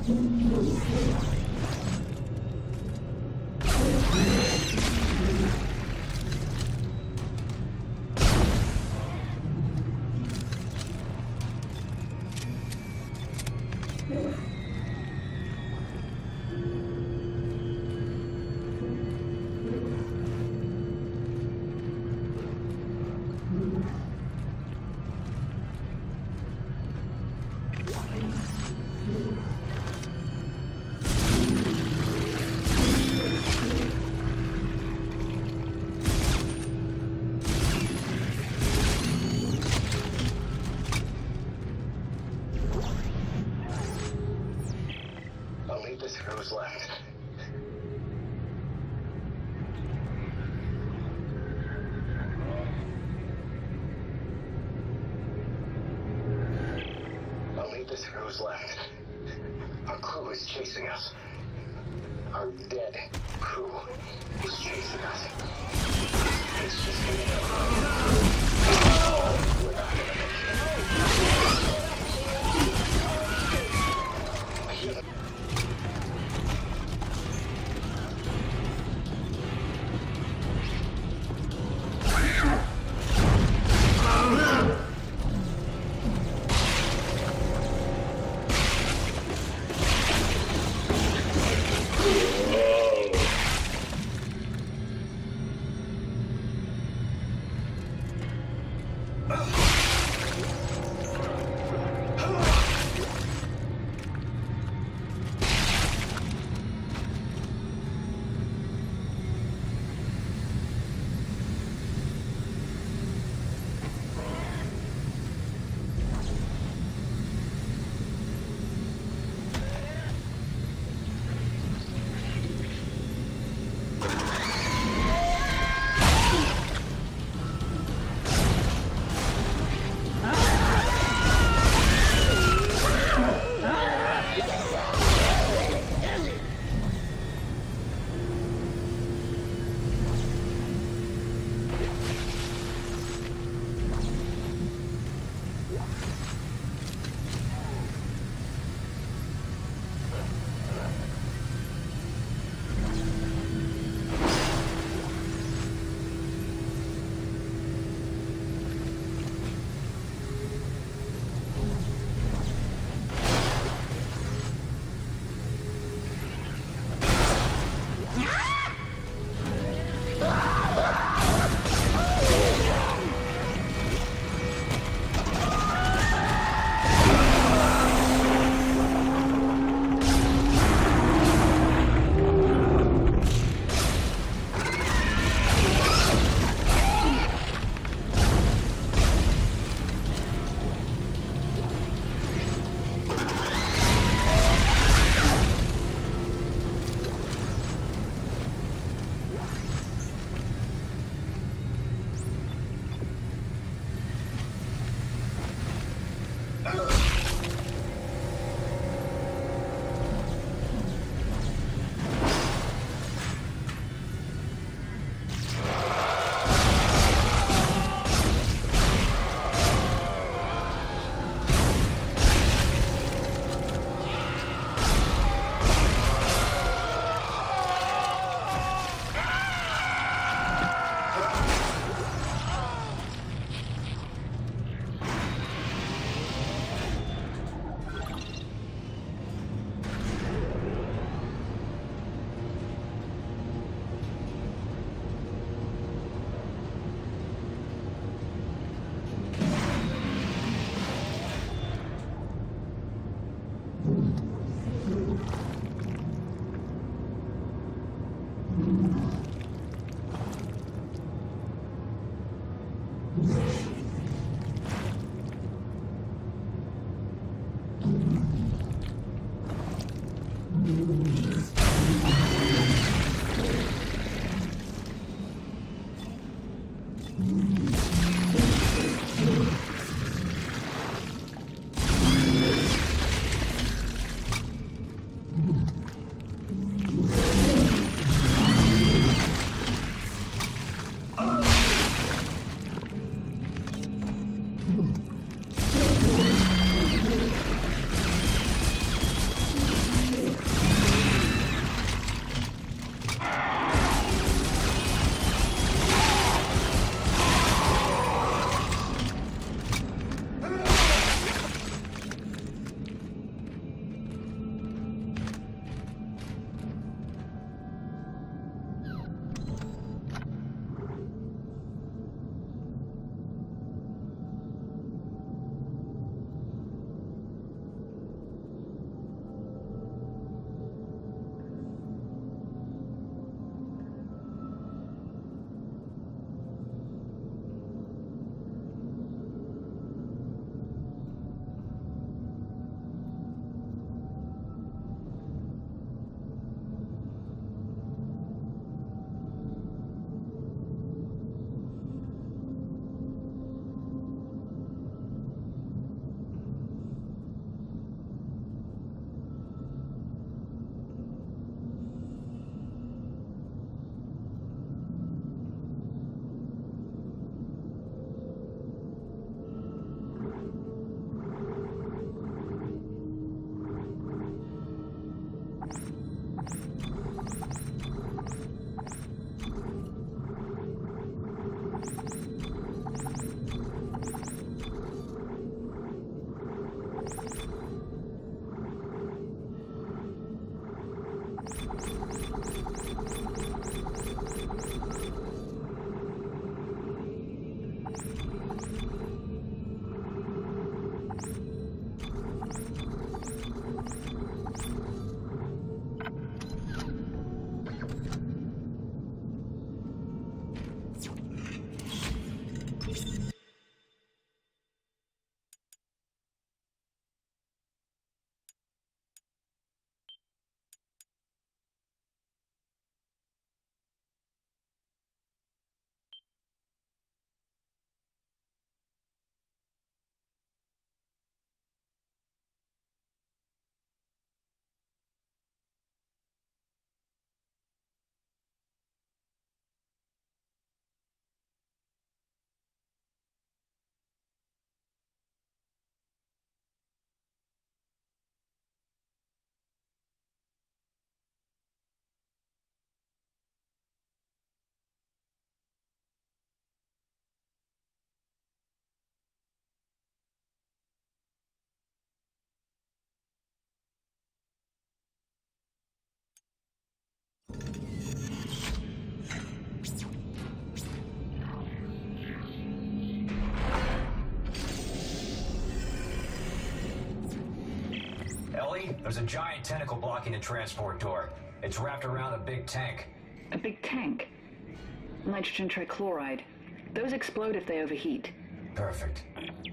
Who's left? I'll leave this for who's left. Our crew is chasing us. Our dead crew is chasing us. It's just we're not gonna make it. There's a giant tentacle blocking the transport door. It's wrapped around a big tank. A big tank? Nitrogen trichloride. Those explode if they overheat. Perfect.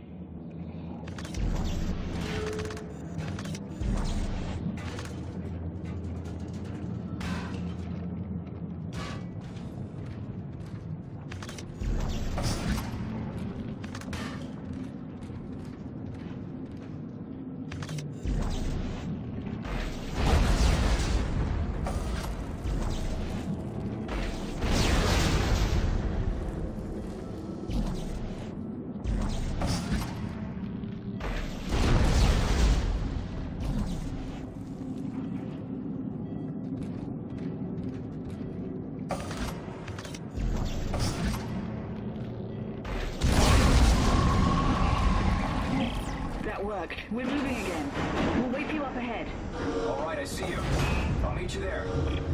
Worked. We're moving again. We'll wait for you up ahead. All right, I see you. I'll meet you there.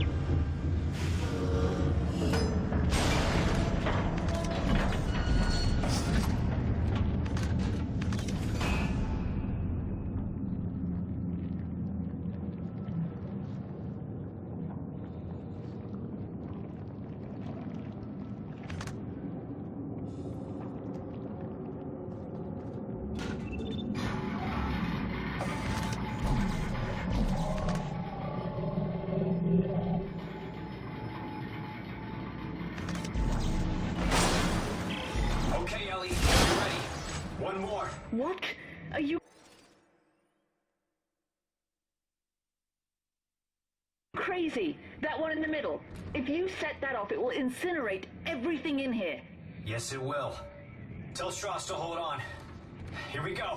What? Are you crazy? That one in the middle. If you set that off, it will incinerate everything in here. Yes, it will. Tell Strauss to hold on. Here we go.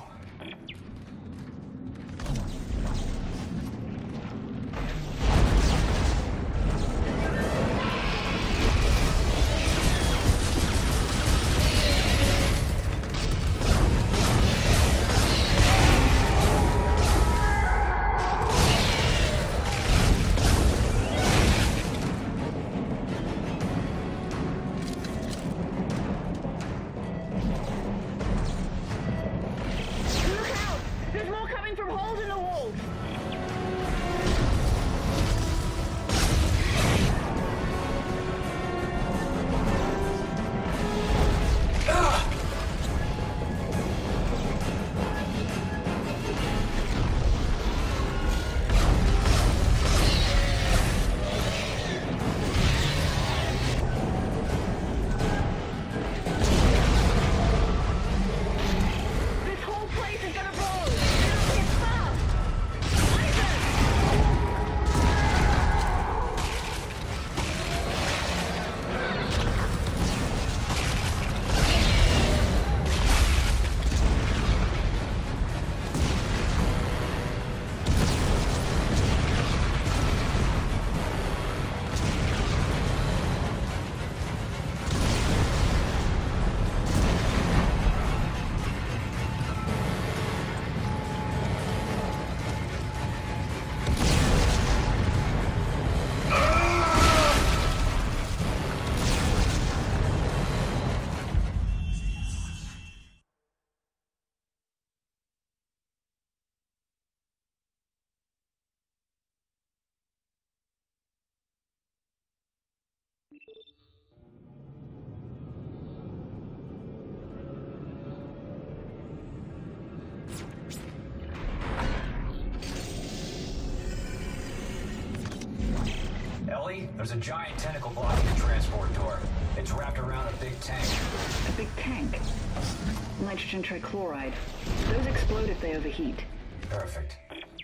Ellie, there's a giant tentacle blocking the transport door. It's wrapped around a big tank. A big tank. Nitrogen trichloride. Those explode if they overheat. Perfect.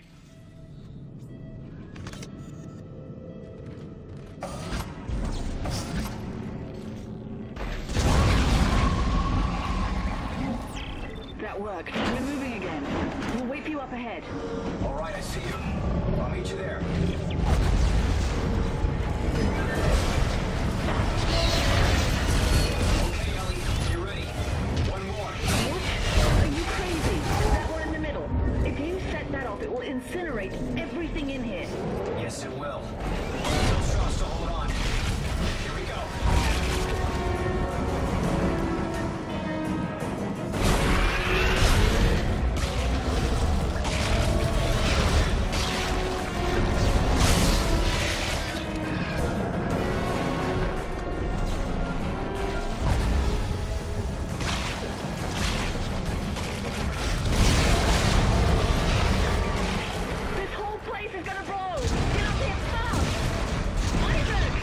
That worked. We're moving again. We'll wait for you up ahead. All right, I see you. I'll meet you there. Okay, Ellie, you ready? One more. What? Are you crazy? That one in the middle. If you set that off, it will incinerate everything in here. Yes, it will. Tell Strauss to hold on. Here we go. This whole place is gonna blow! Get up here fast! Isaac!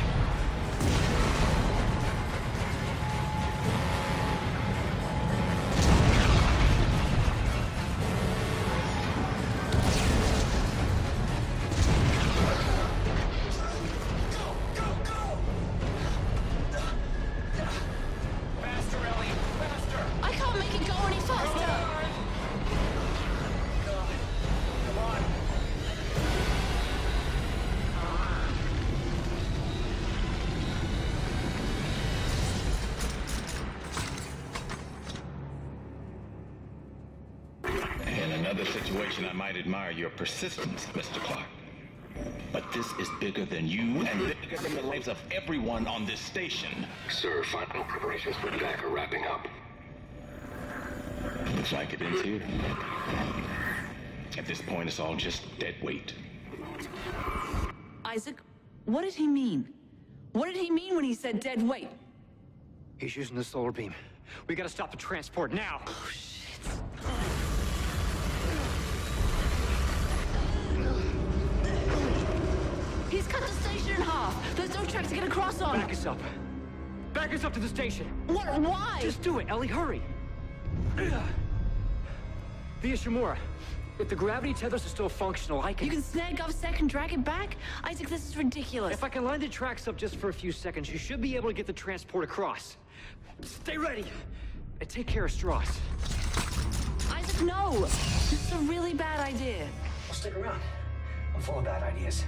Go, go, go! Faster, Ellie! Faster! I can't make it go any faster. Come on! In another situation, I might admire your persistence, Mr. Clark. But this is bigger than you and bigger than the lives of everyone on this station. Sir, final preparations for attack are wrapping up. Looks like it is here. At this point, it's all just dead weight. Isaac, what did he mean? What did he mean when he said dead weight? He's using the solar beam. We gotta stop the transport now. Oh, shit. He's cut the station in half. There's no track to get across on. Back us up. Back us up to the station. What? Why? Just do it, Ellie. Hurry. Via Shimura, if the gravity tethers are still functional, I can... You can snag Govsec and drag it back? Isaac, this is ridiculous. If I can line the tracks up just for a few seconds, you should be able to get the transport across. Stay ready. And take care of Strauss. Isaac, no! This is a really bad idea. Well, stick around. I'm full of bad ideas.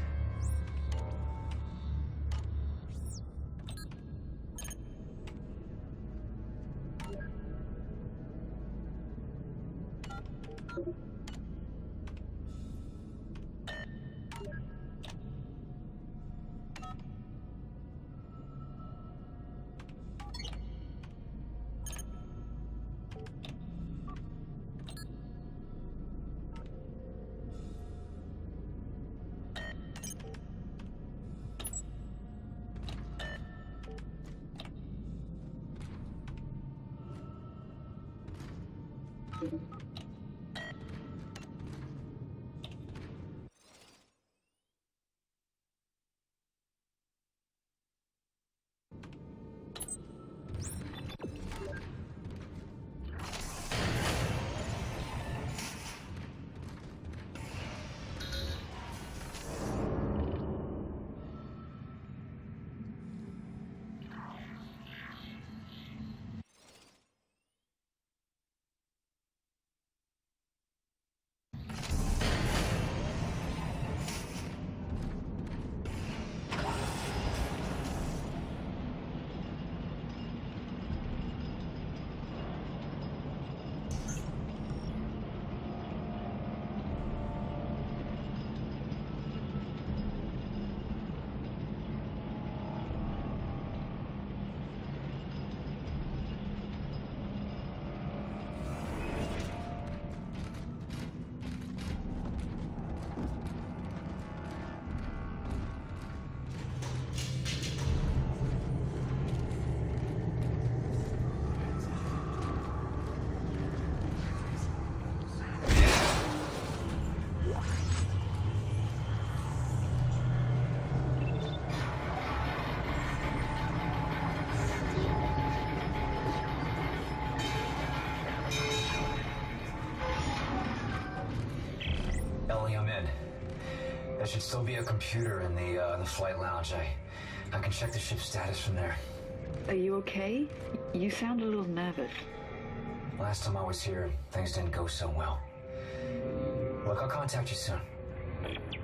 There should still be a computer in the flight lounge. I can check the ship's status from there. Are you okay? You sound a little nervous. Last time I was here, things didn't go so well. Look, I'll contact you soon.